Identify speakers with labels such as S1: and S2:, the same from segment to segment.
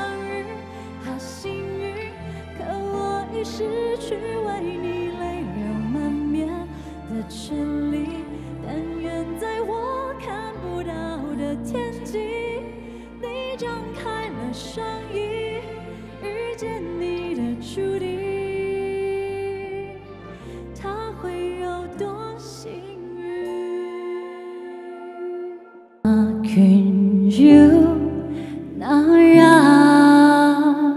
S1: 日，好幸运，可我已失去为你泪流满面的权利。但愿在我看不到的天际，你张开了双翼，遇见你的注定，他会有多幸运？那群友那让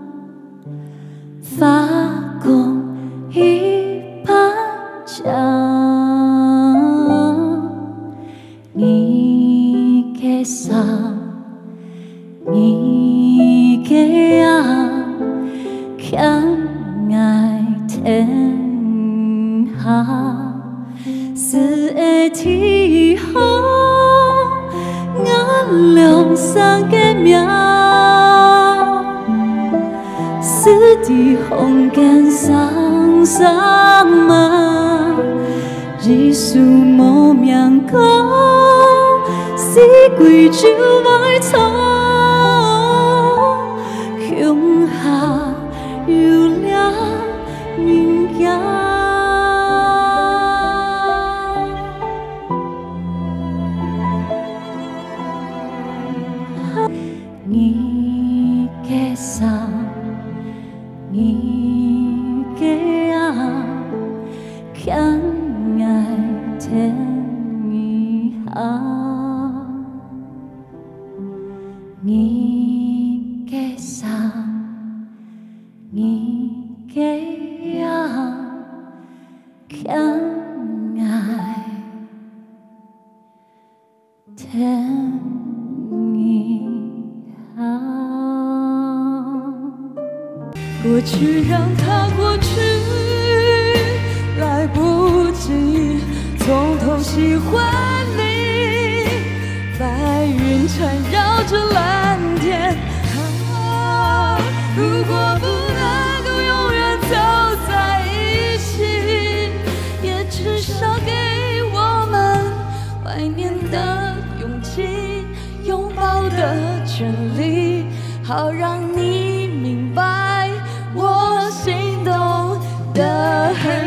S1: 发光一把枪。 你给你给啊，看爱天下，是的天空，我两三个名，是的风间桑桑嘛，日数无名讲。 四季就爱草，向下有了人家。你给啥？你给啊？看爱天下。 你给啥？你给啊？看爱天下。过去让它过去，来不及从头喜欢你。白云缠绕着蓝天，如果不能够永远走在一起，也至少给我们怀念的勇气，拥抱的权利，好让你明白我心动的痕迹。